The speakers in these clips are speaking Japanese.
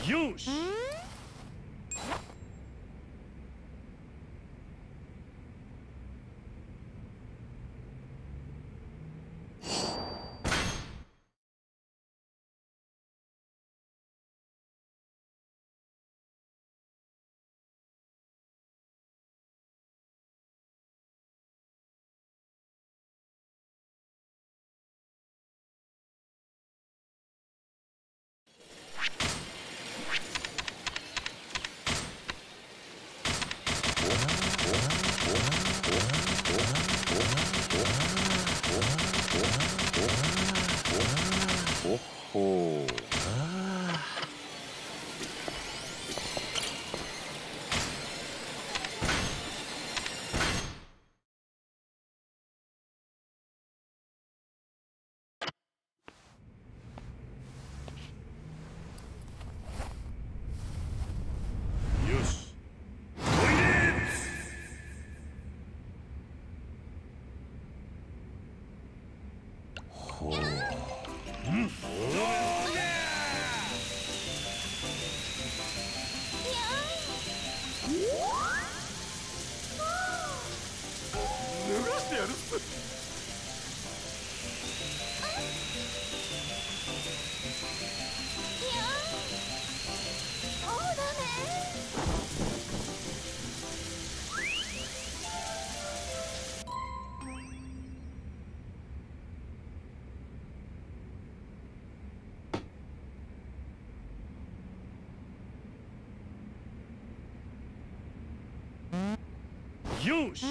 よし。よし。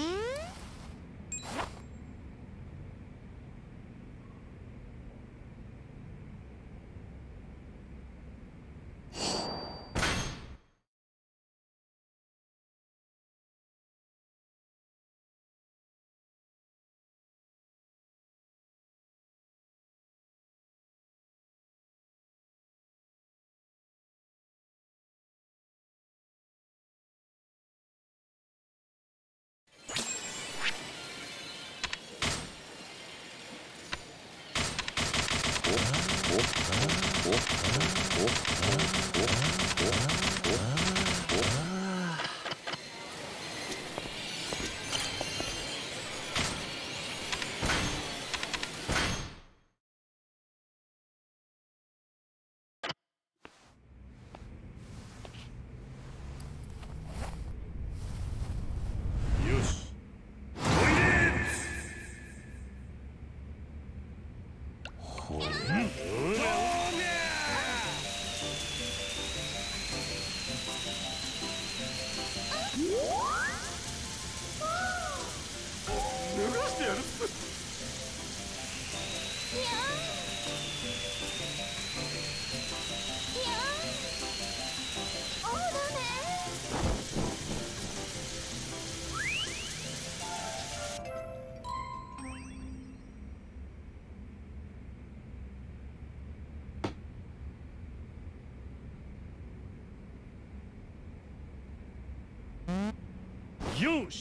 よし。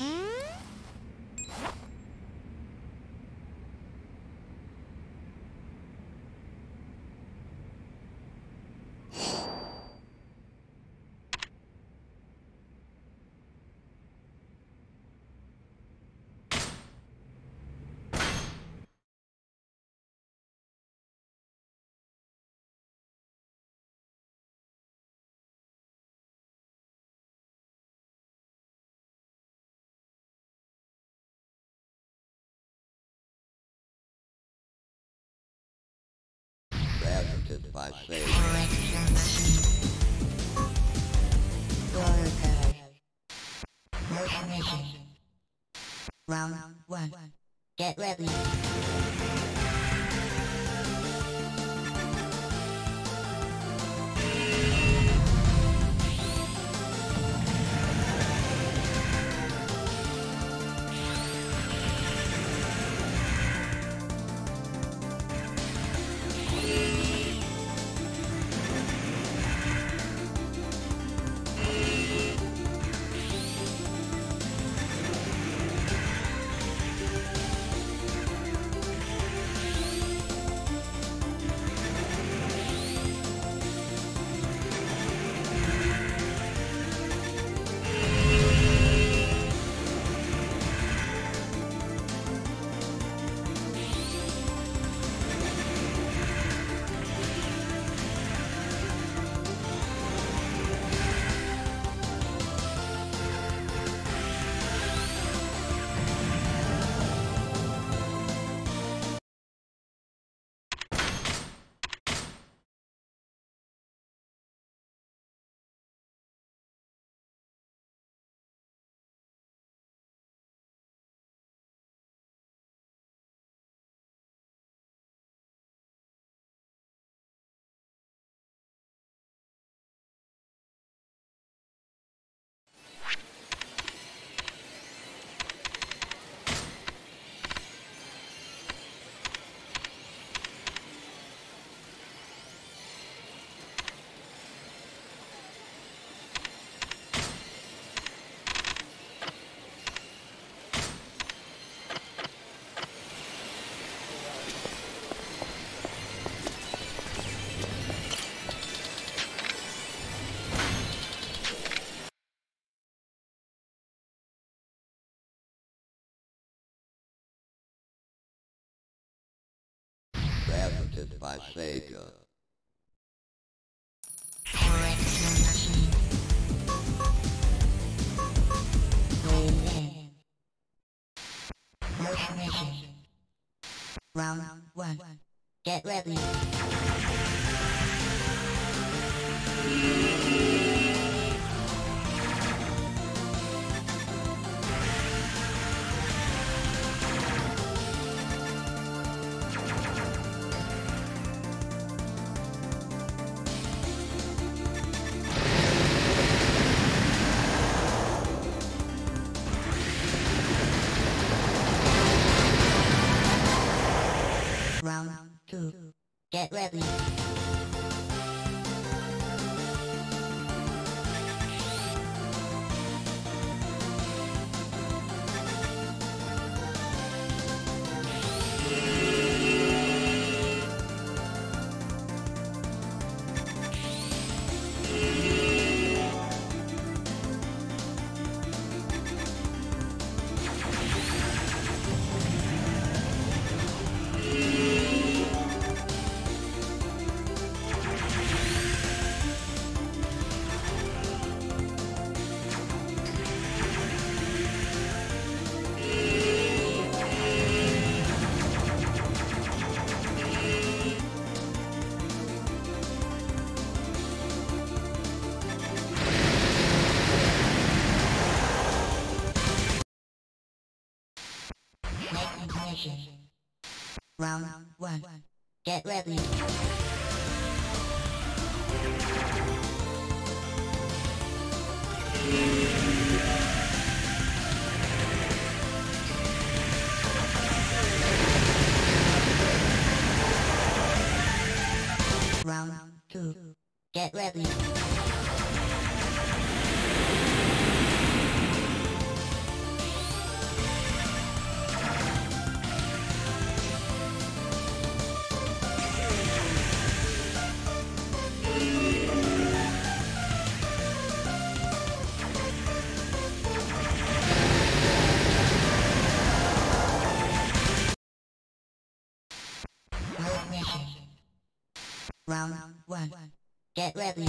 By Round 1. Get ready. by Sega. Correction machine. Going in. Motion mission. Round 1. Get ready. Round 2. Get ready. Make ignition. Round 1. Get ready. Round 2. Get ready. Mode mission. Round 1. Get ready.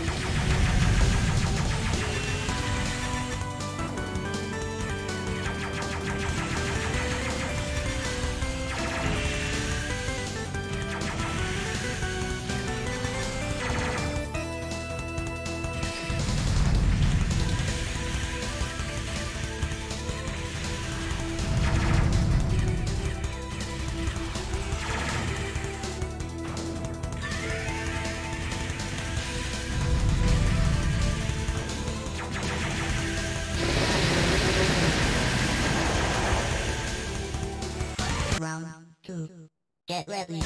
Round 2. Get ready.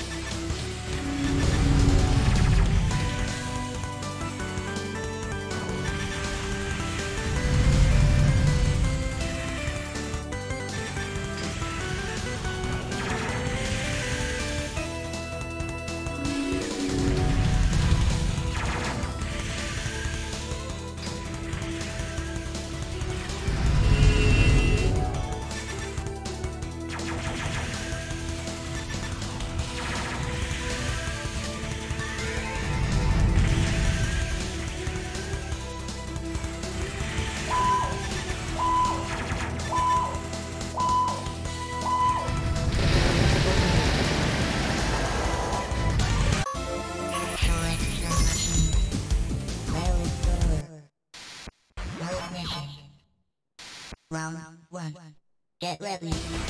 Correction machine. Mode over. Mode mission. Round 1. Get ready.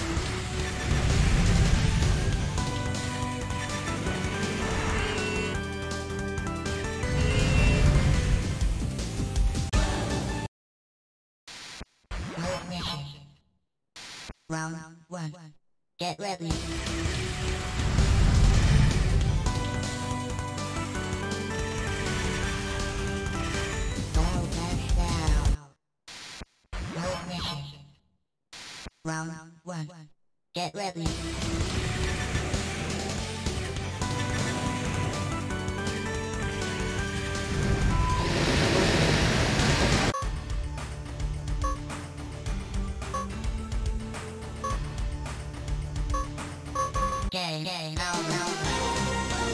Mode mission. Round 1. Get ready. Battle pass down. Mode mission. Round 1. Get ready. Okay, no.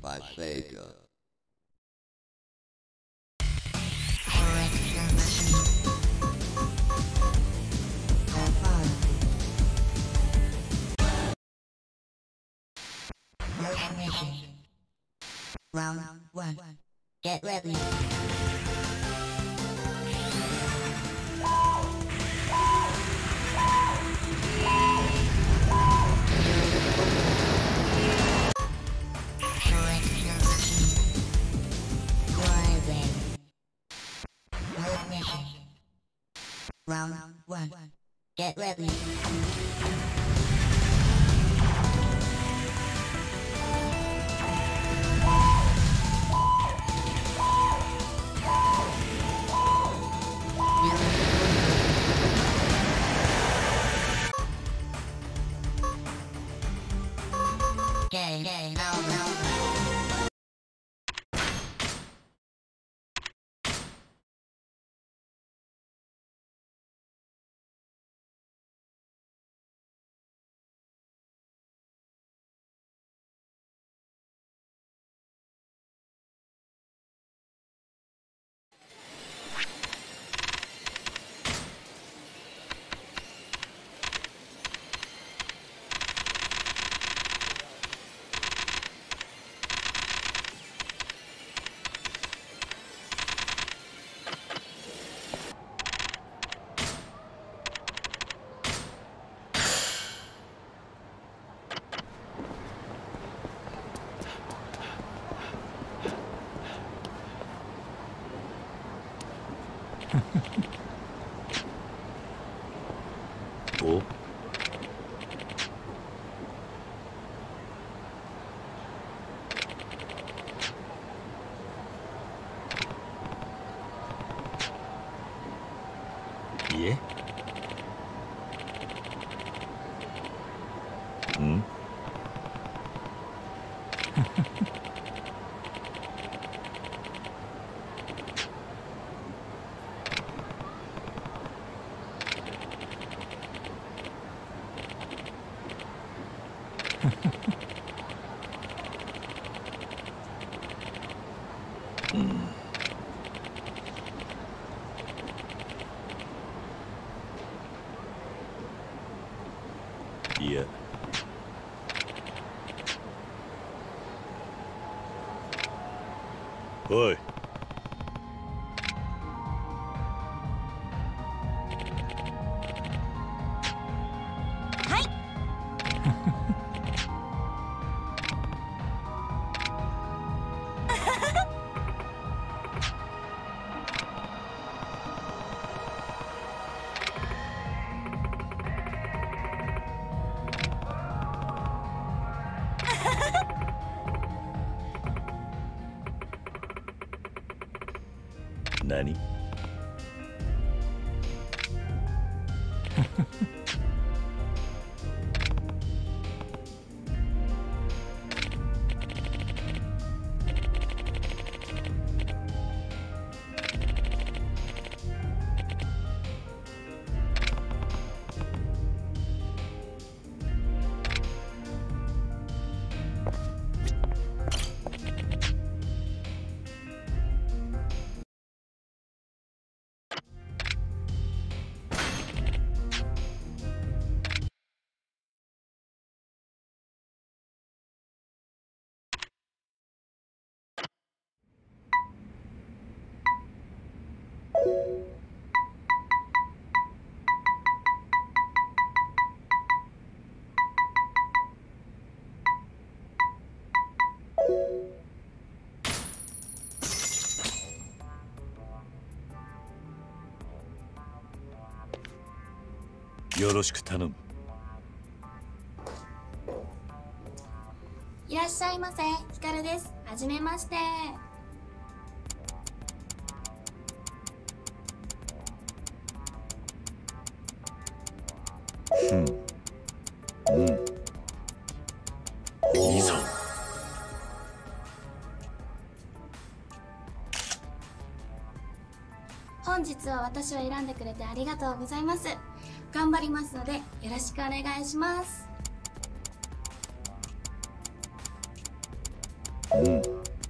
my savior. Correction machine. Confirmed. Loading mission. Round 1. Get ready. Correction machine. Driving. Load mission. Round 1. Get ready. Okay, no. おいえうんいやおい何よろしく頼む。 いらっしゃいませ、ヒカルです。はじめまして。 いいぞ。 本日は私を選んでくれてありがとうございます。頑張りますのでよろしくお願いします。 うん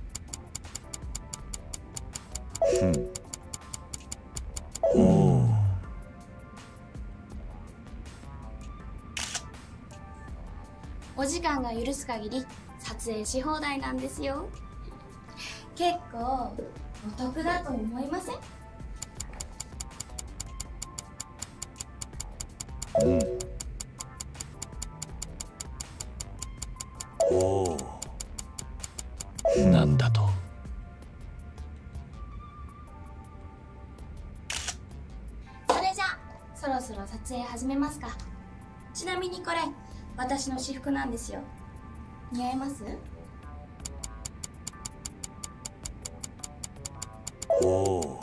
おおお時間が許す限り撮影し放題なんですよ。結構お得だと思いません？ おおなんだと。 それじゃあそろそろ撮影始めますか。ちなみにこれ私の私服なんですよ。似合います？ おお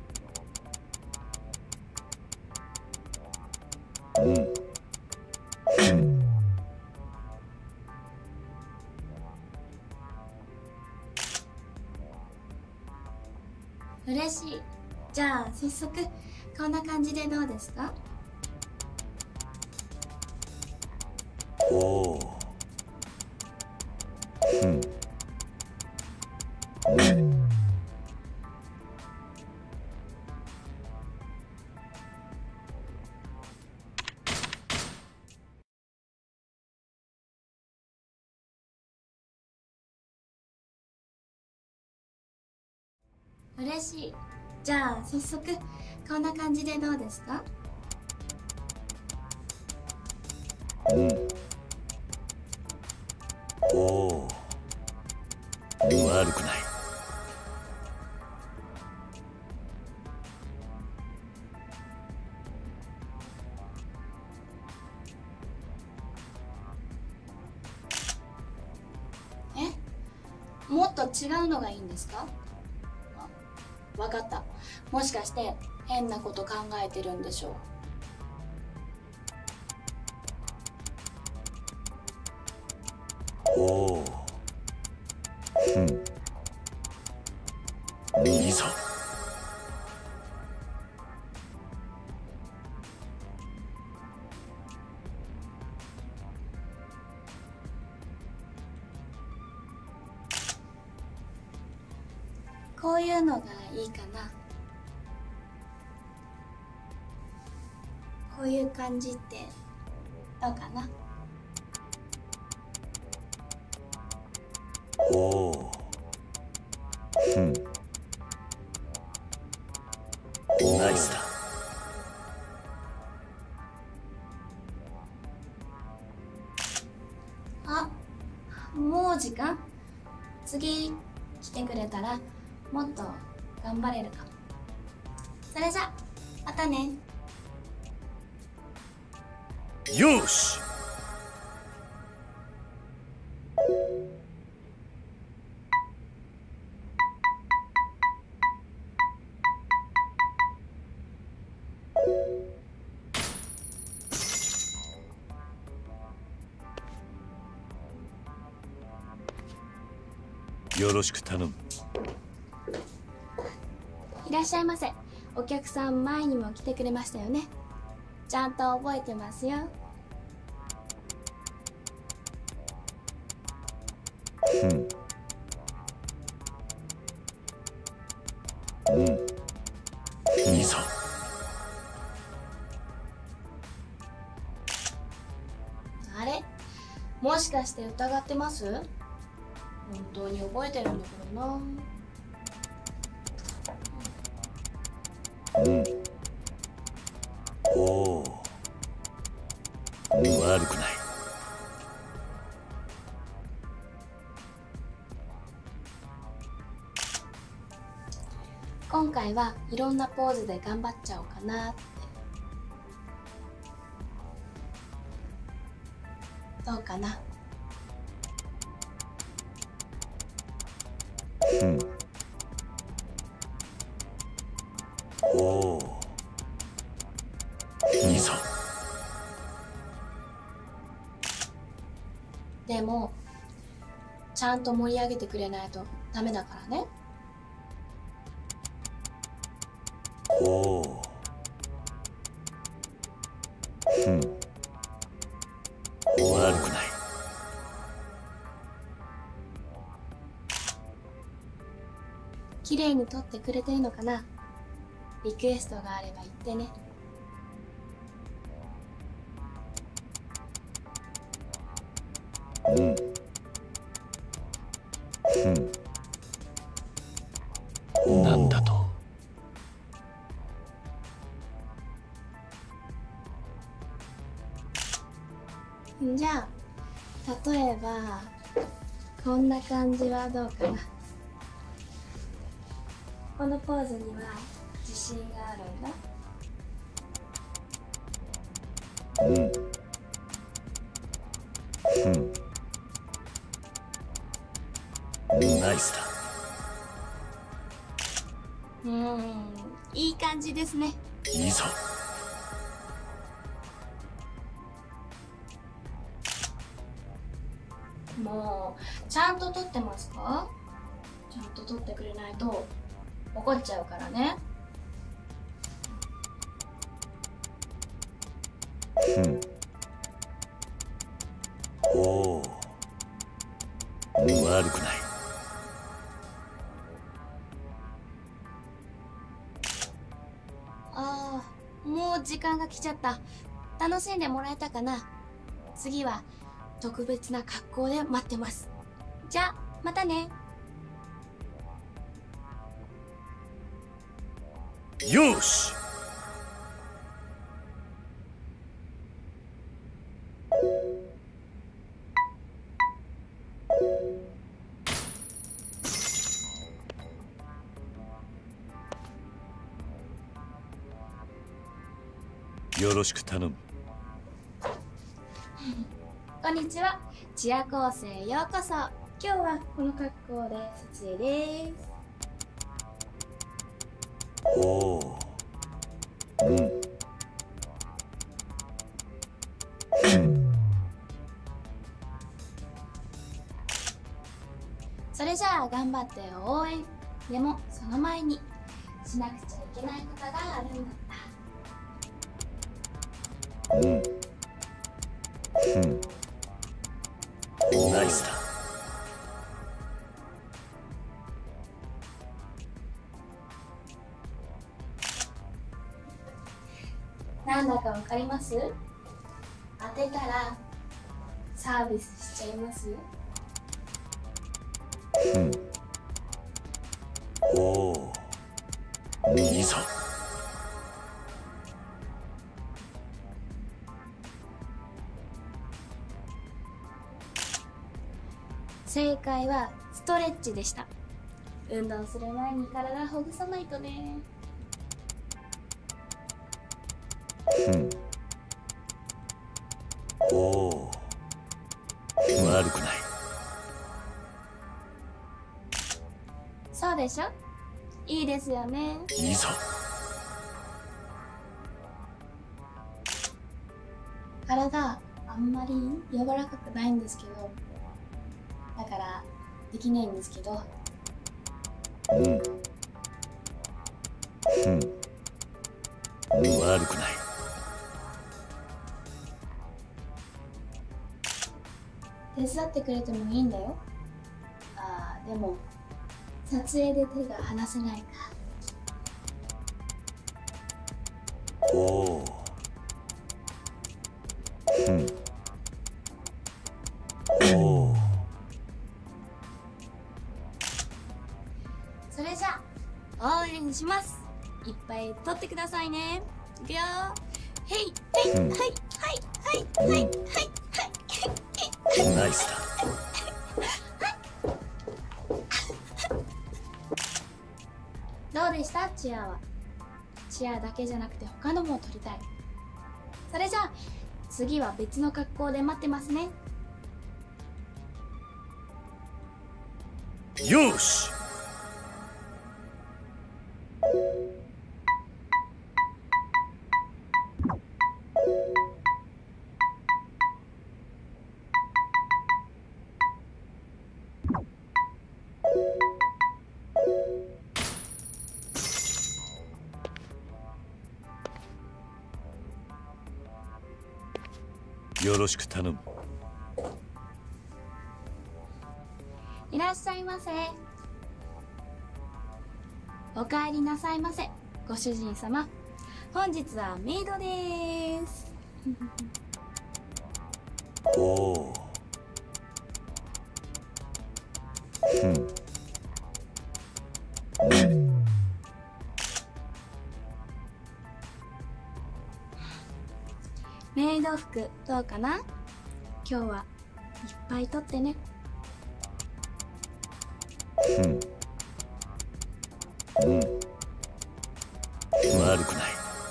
嬉しい。じゃあ早速こんな感じでどうですか？ おお嬉しい。じゃあ早速こんな感じでどうですか？ おお悪くない。 もっと違うのがいいんですか？あ、わかった。もしかして変なこと考えてるんでしょう。 おおいいぞ。 こういうのがいいかな。こういう感じってどうかな。 おおナイスだ。 あ、もう時間？次来てくれたらもっと頑張れるかも。それじゃまたね。 よし。よろしく頼む。 いらっしゃいませ。お客さん前にも来てくれましたよね。ちゃんと覚えてますよ。 いいぞ。 あれ、もしかして疑ってます？本当に覚えてるんだからな。 おお悪くない。 今回はいろんなポーズで頑張っちゃおうかなって。どうかな？ おおいいぞ。 でもちゃんと盛り上げてくれないとダメだからね。 おお悪くない。 綺麗に撮ってくれてるのかな。リクエストがあれば言ってね。 なんだと。 じゃあ例えばこんな感じはどうかな。このポーズには自信があるんだ。 ナイスだ。 いい感じですね。 いざ。 もうちゃんと撮ってますか？ちゃんと撮ってくれないと怒っちゃうからね。 おお、悪くない。 ああ、もう時間が来ちゃった。楽しんでもらえたかな。次は特別な格好で待ってます。じゃあまたね。 よし。よろしく頼む。 こんにちは。チア構成ようこそ。今日はこの格好で撮影です。 おお。 それじゃあ頑張って応援。でもその前にしなくちゃいけないことがあるんだった。 ナイスだ。 なんだかわかります？当てたらサービスしちゃいますよ。 おお、いざ。 正解はストレッチでした。運動する前に体をほぐさないとね。 おお、悪くない。 そうでしょ？いいですよね。 いざ。 体あんまり柔らかくないんですけど、だからできないんですけど、 悪くない。 手伝ってくれてもいいんだよ。ああ、でも撮影で手が離せないか。 おお。おお。 それじゃあ応援します。いっぱい撮ってくださいね。いくよ。へいへいはいはいはいはいはいはい。 ナイスだ。 どうでしたチアは。チアだけじゃなくて他のも撮りたい。それじゃあ次は別の格好で待ってますね。 よし。よろしく頼む。 いらっしゃいませ。 おかえりなさいませ、ご主人様。本日はメイドです。 おお。 メイド服どうかな。今日はいっぱい取ってね。 悪くない。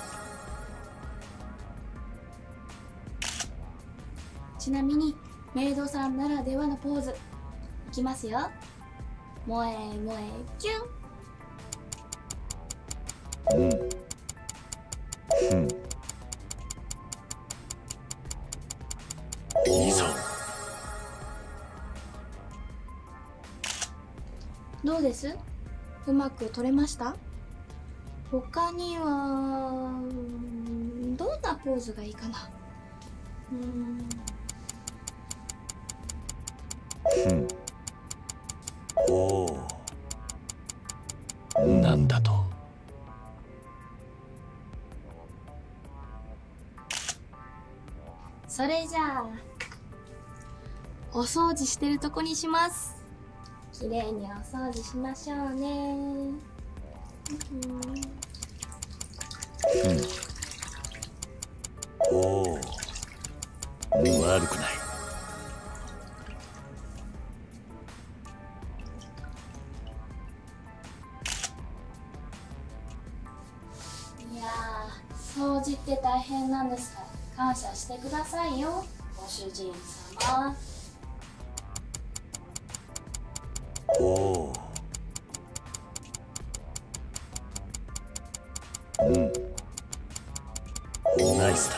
ちなみにメイドさんならではのポーズいきますよ。萌え萌えキュン。 いいぞ。 どうです？うまく撮れました？他にはどんなポーズがいいかな。 おお。なんだと。 それじゃあお掃除してるとこにします。きれいにお掃除しましょうね。 おお。悪くない。 いやー、掃除って大変なんですから感謝してくださいよ、ご主人様。 おお。ナイスだ。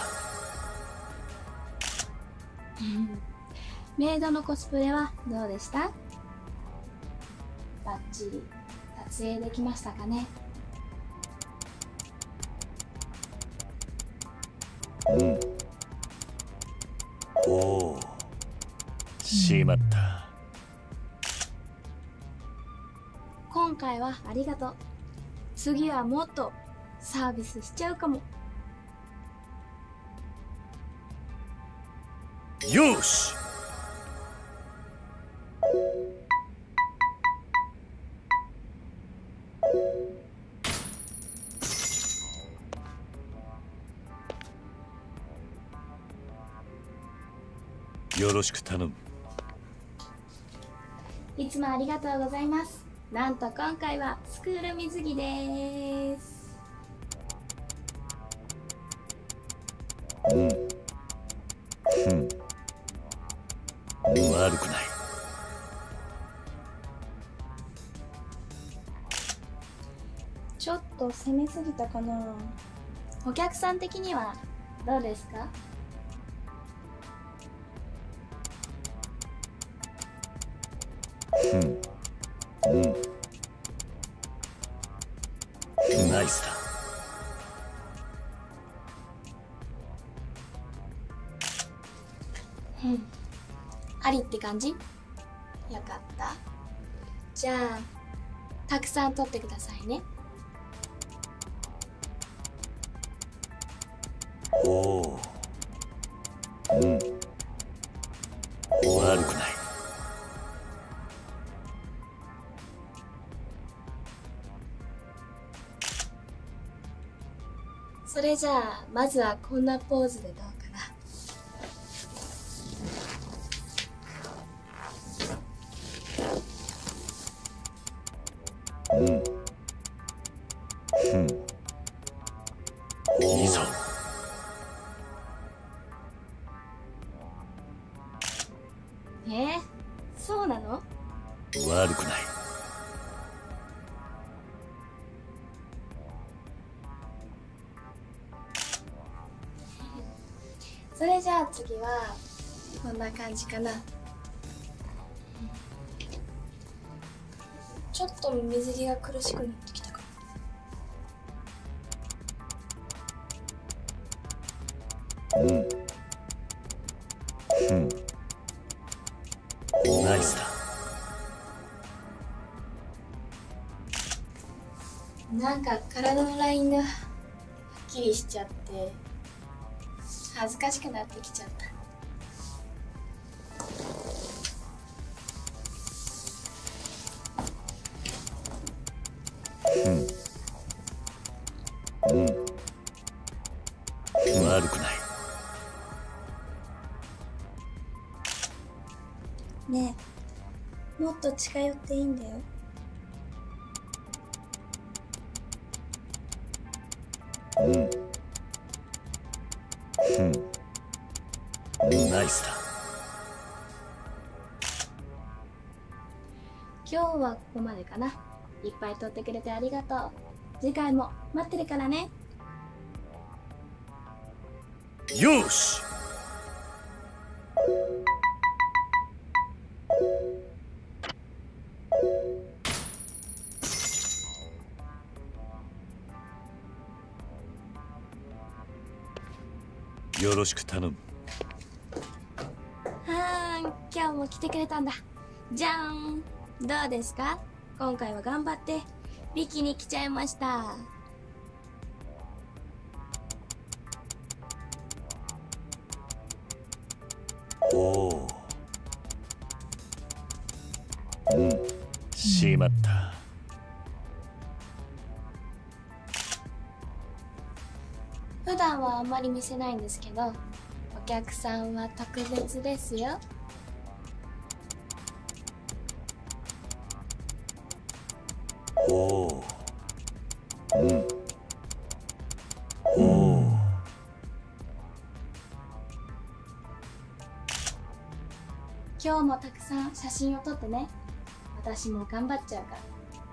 メイドのコスプレはどうでした？バッチリ撮影できましたかね？ おお。しまった。 今回はありがとう。次はもっとサービスしちゃうかも。 よし。よろしく頼む。 いつもありがとうございます。なんと今回はスクール水着です。 悪くない。 ちょっと攻めすぎたかな。お客さん的にはどうですか？ ナイスだ。 ありって感じ？よかった。じゃあたくさん撮ってくださいね。 おお。悪くない。 それじゃあまずはこんなポーズでどうかな。 いいぞ。 そうなの？ 悪くない。 それじゃあ次はこんな感じかな。ちょっと水着が苦しくなってきたかナイスだ。 なんか体のラインがはっきりしちゃって恥ずかしくなってきちゃった。 悪くない。 ねえ、もっと近寄っていいんだよ。 ナイスだ。 今日はここまでかな。いっぱい撮ってくれてありがとう。次回も待ってるからね。 よし。よろしく頼む。 はーん、今日も来てくれたんだ。じゃーん。どうですか？今回は頑張ってビキに来ちゃいました。 おお。しまった。 普段はあんまり見せないんですけど、お客さんは特別ですよ。 おお。おお。 今日もたくさん写真を撮ってね。私も頑張っちゃうから。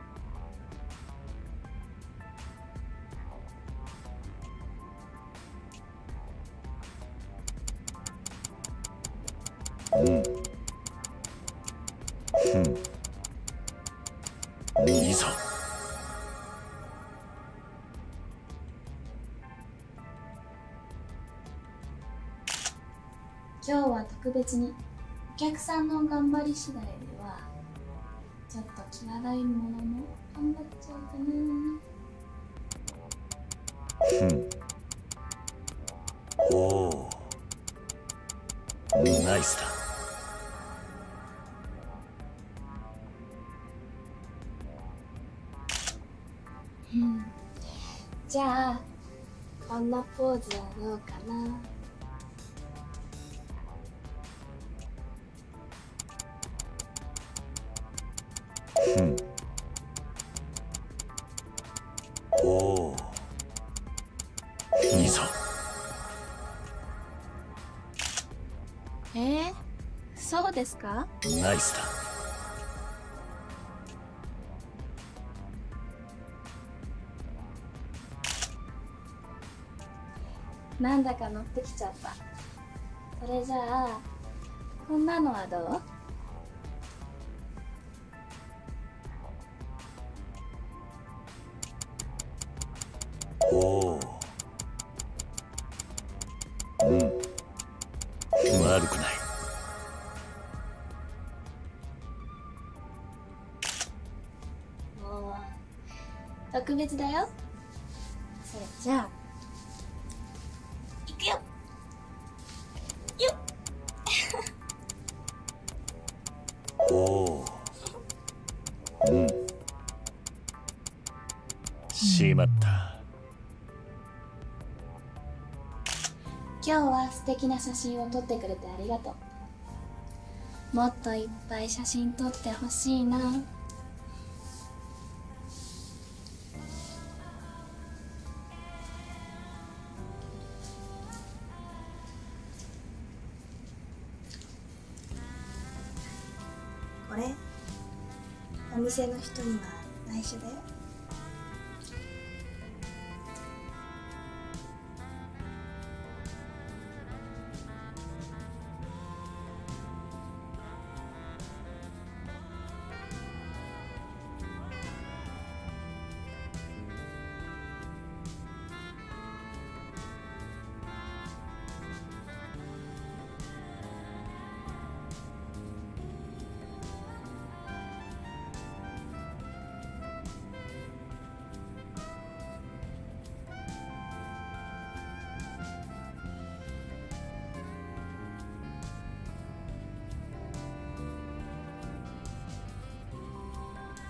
いいぞ。 今日は特別にお客さんの頑張り次第ではちょっと際どいものも頑張っちゃうかな。 おお。ナイスだ。 じゃあこんなポーズはどうかな。 おお。いいぞ。 そうですか？ ナイスだ。 なんだか乗ってきちゃった。それじゃあこんなのはどう？ おお。悪くない。 もう特別だよ。それじゃあいくよ。よっ。 おお。しまった。 今日は素敵な写真を撮ってくれてありがとう。もっといっぱい写真撮ってほしいな。 これお店の人には内緒だよ。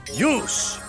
よし。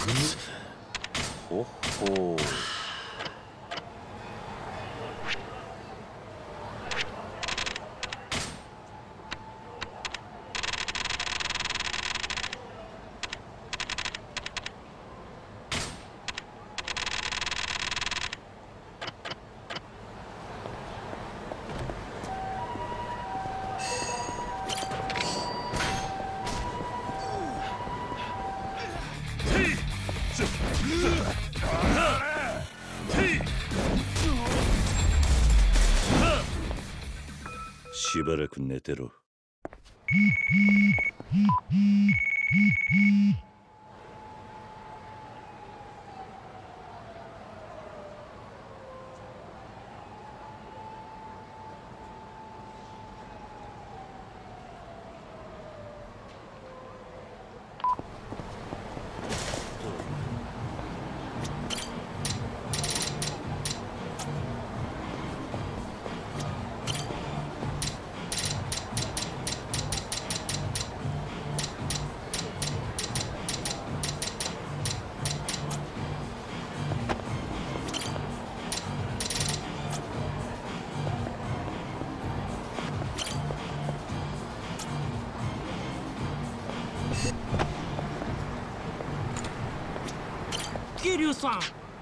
ほほう。しばらく寝てろ。 桐生さん。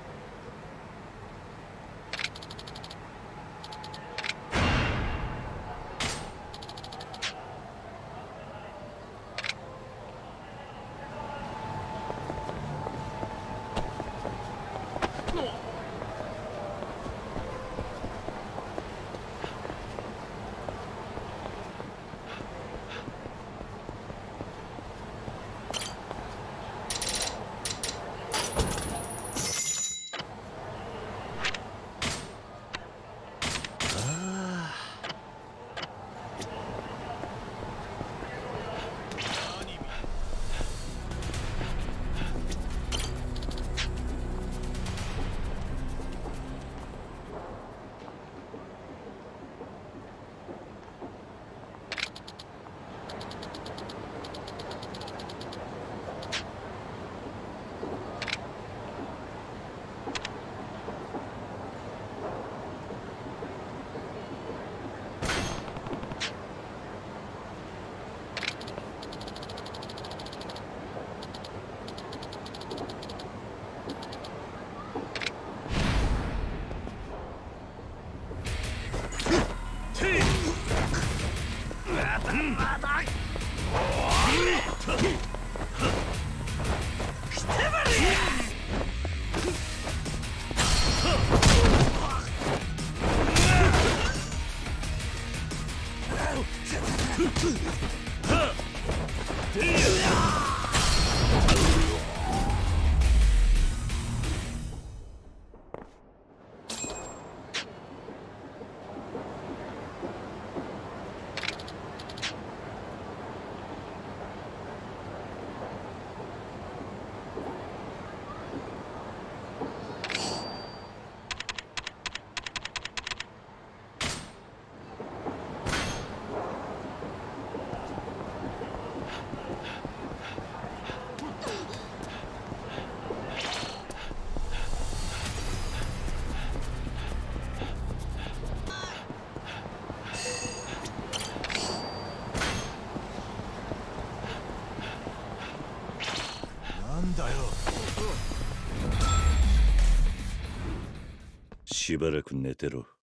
しばらく寝てろ。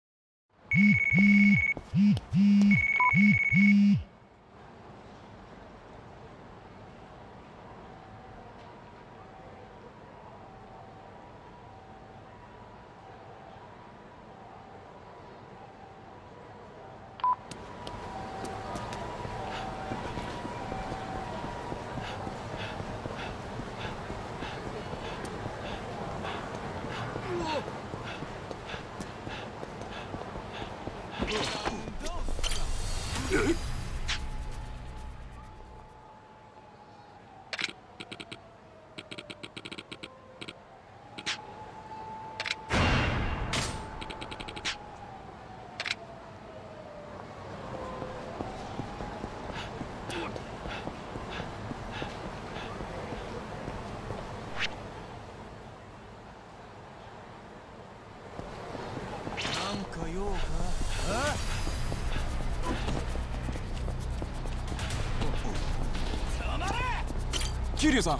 ようか。 桐生さん。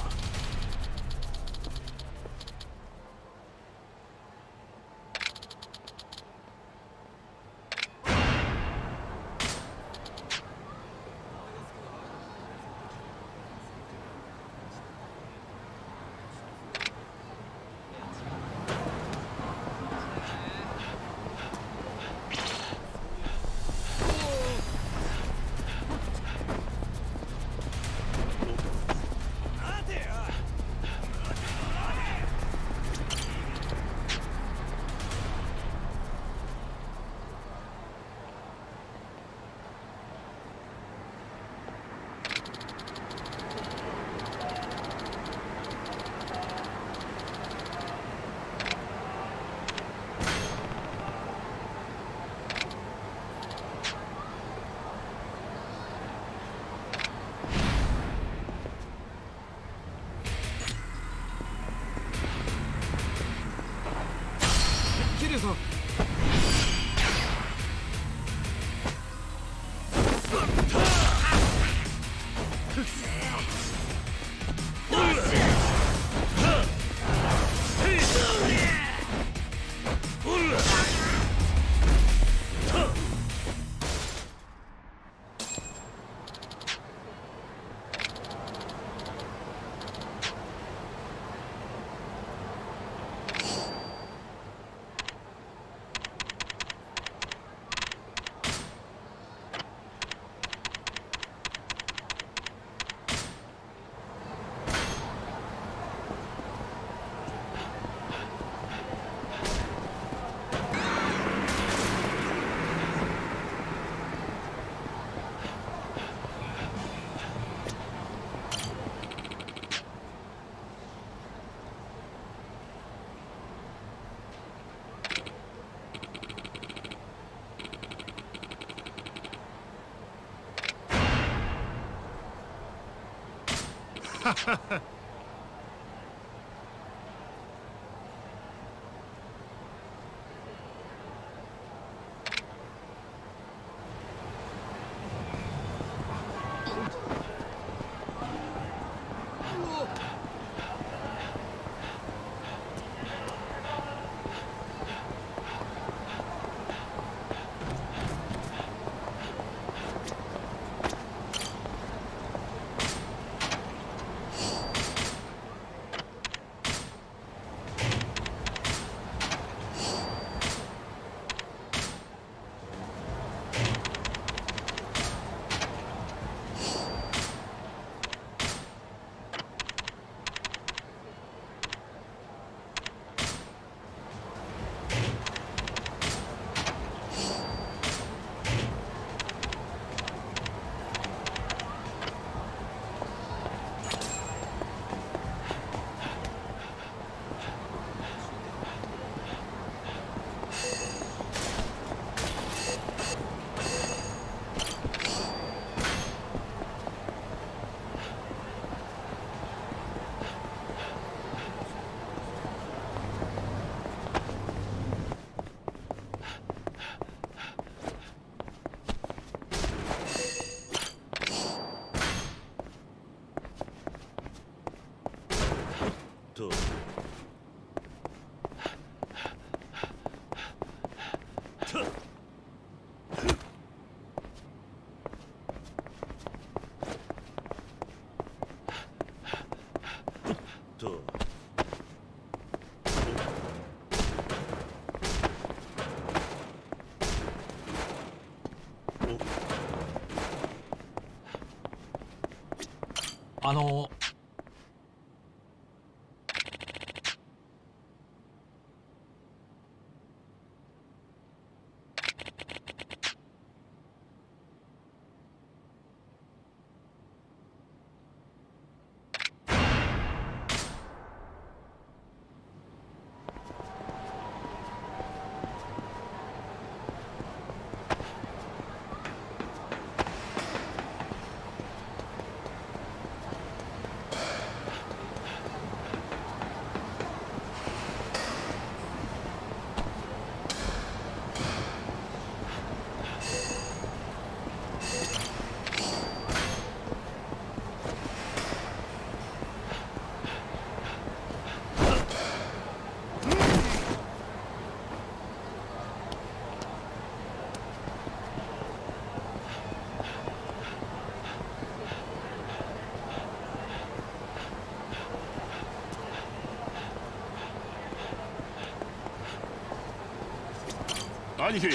桐生さん。 兄貴。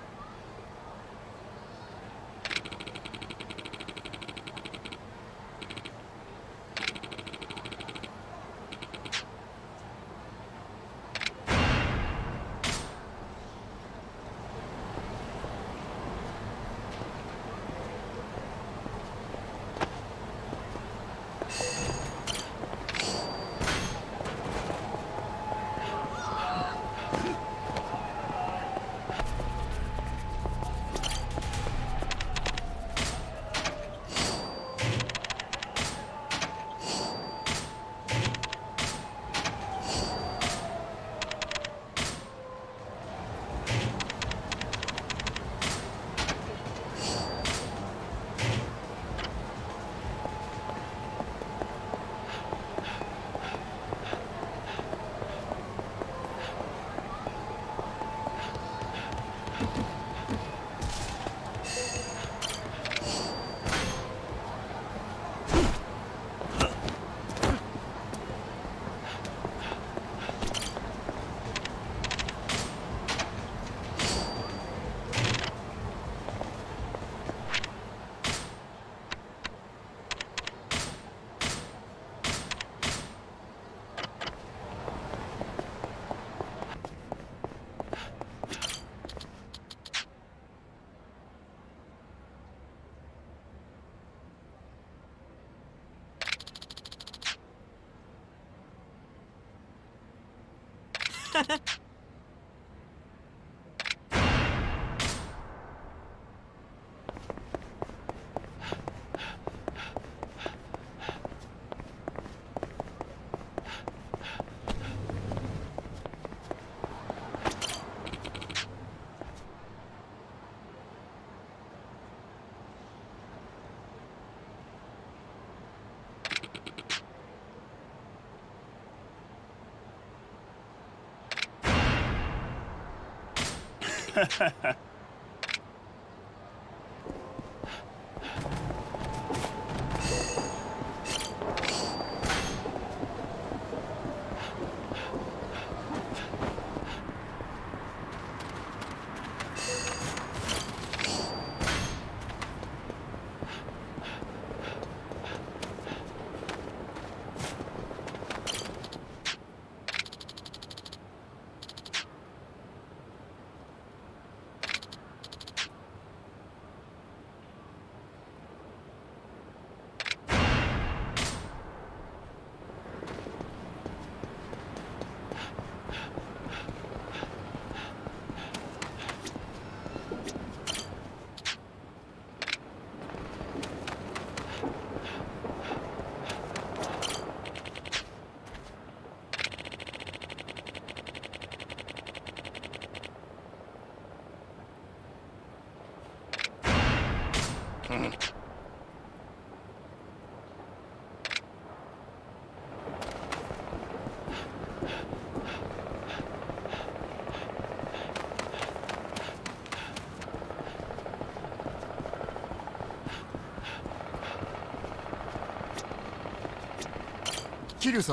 桐生さん。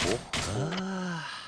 ああ。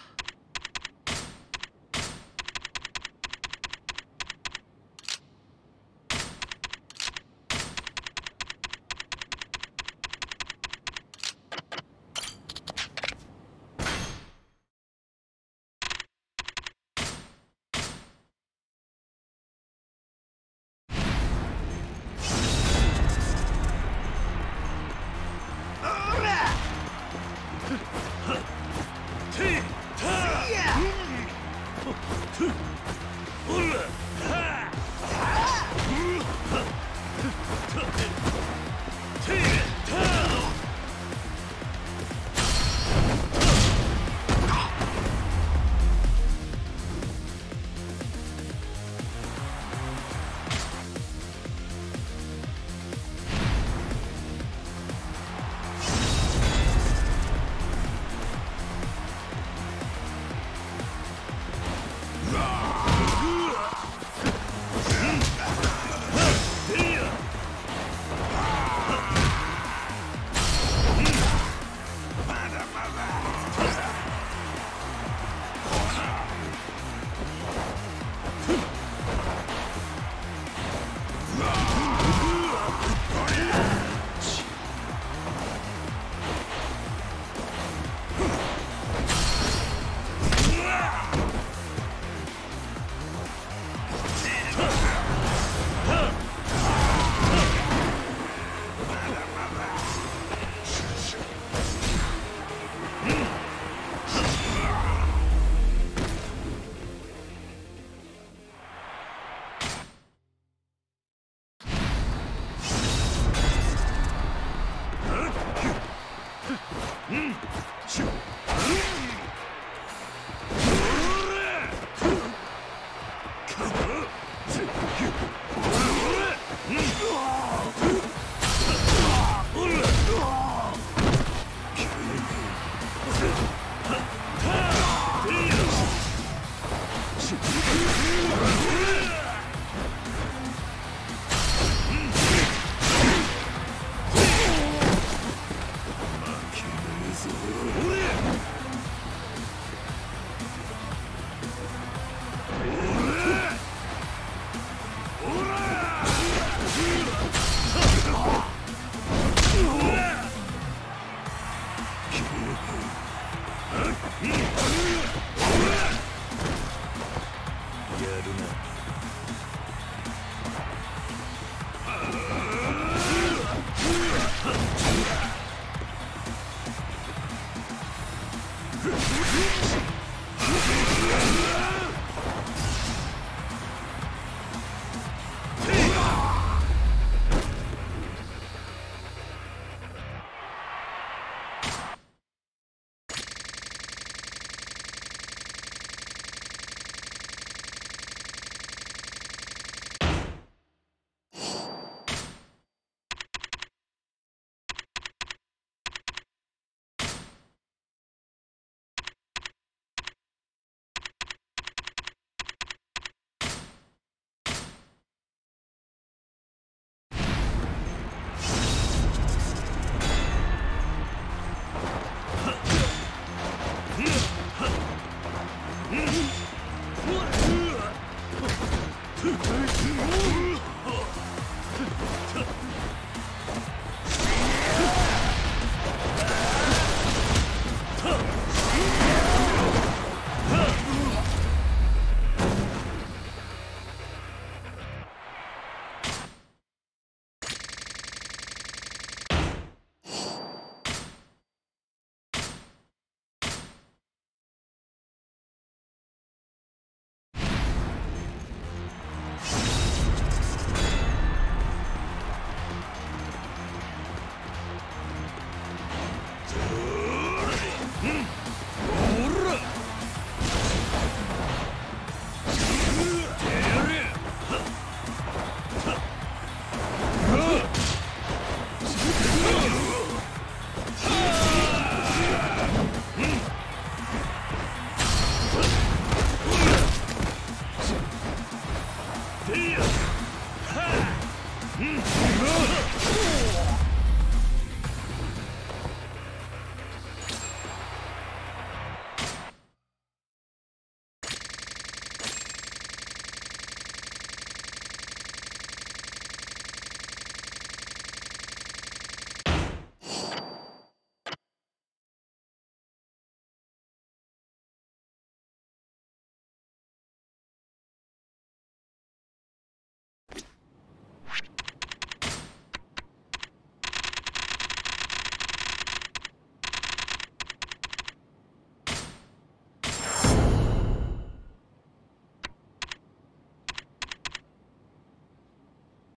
うっ